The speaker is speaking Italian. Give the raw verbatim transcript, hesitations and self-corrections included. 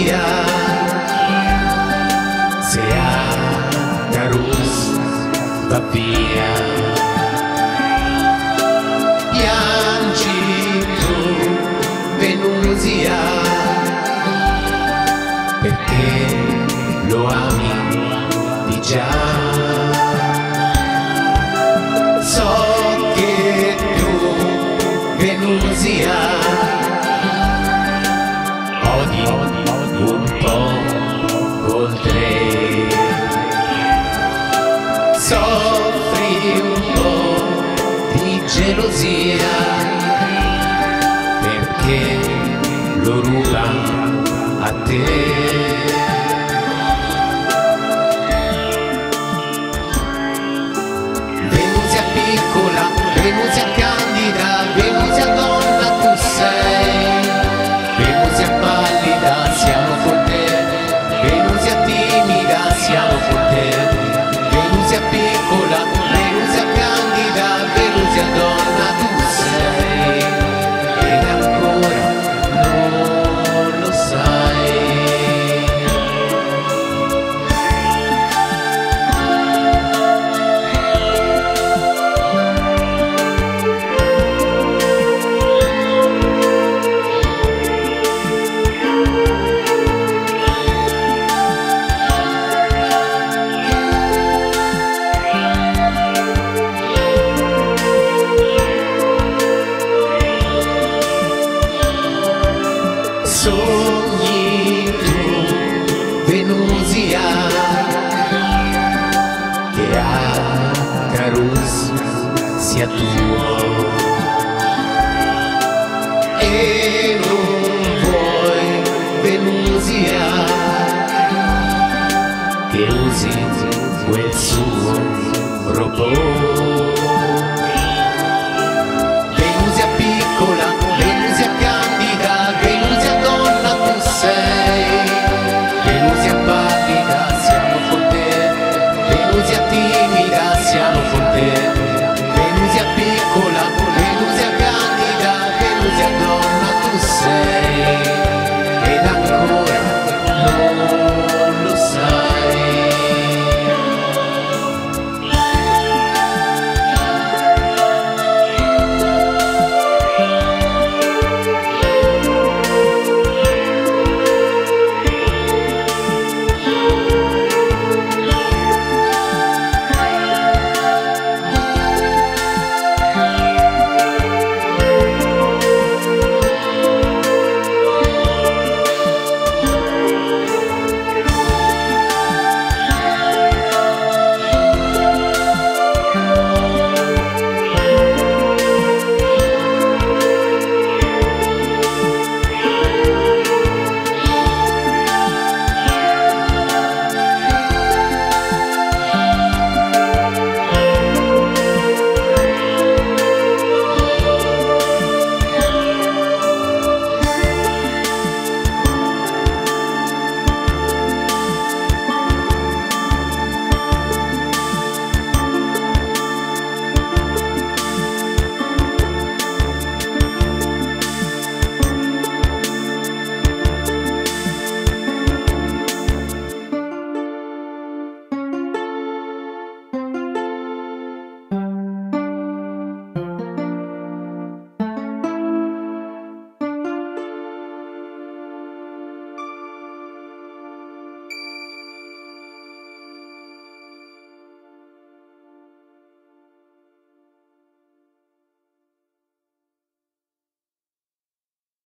Venusia, se Agarus va via, piangi tu Venusia, perché lo ami di già. So che tu Venusia odi un po' oltre, soffri un po' di gelosia perché lo ruba a te. Venusia piccola, Venusia candida, Venusia donna tu sei, Venusia pallida siamo con te, Venusia timida siamo con te, Venusia piccola, Venusia candida, Venusia donna tu sei, ed ancora non lo sai. Sogni tu Venusia che Agarus sia tuo e non vuoi Venusia che usi quel suo robot.